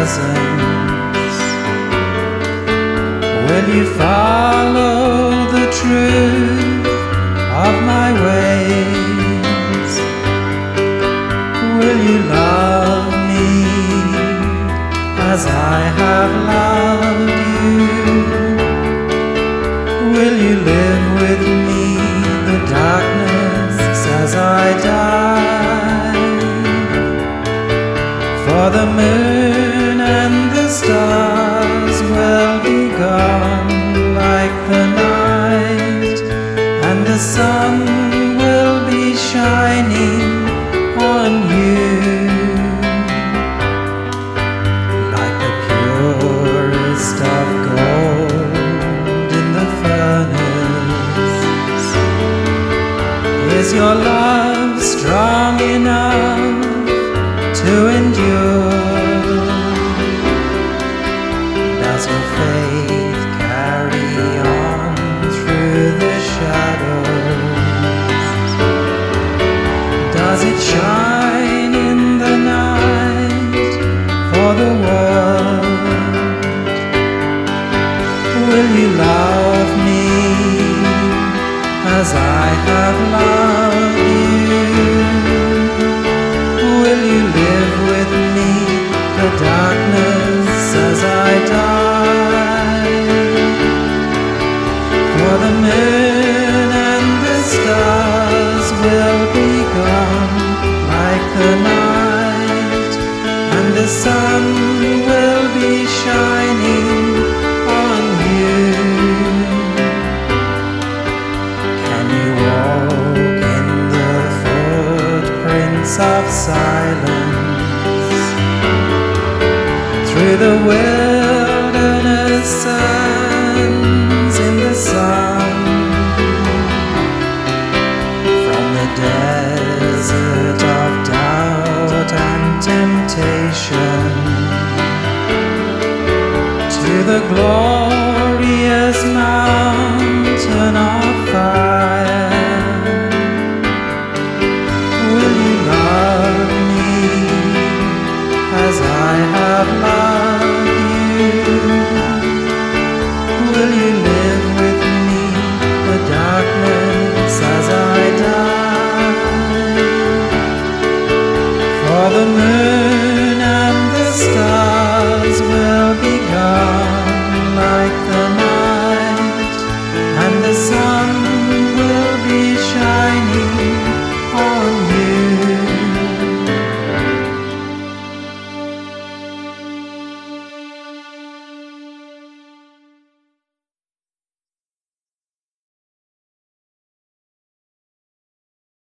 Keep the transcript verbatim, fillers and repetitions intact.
presence? Will you follow the truth of my ways? Will you love me as I have loved you? Will you live with me the darkness as I die? For the moon and the stars will be gone like the night, and the sun will be shining on you like the purest of gold in the furnace. Is your love strong enough to endure? Does your faith carry on through the shadows? Does it shine in the night for the world? Will you love me as I have loved you? Will you live with me the darkness as I die? For the moon and the stars will be gone like the night, and the sun will be shining on you. Can you walk in the footprints of silence through the wilderness sands in the sun, from the desert of doubt and temptation to the glory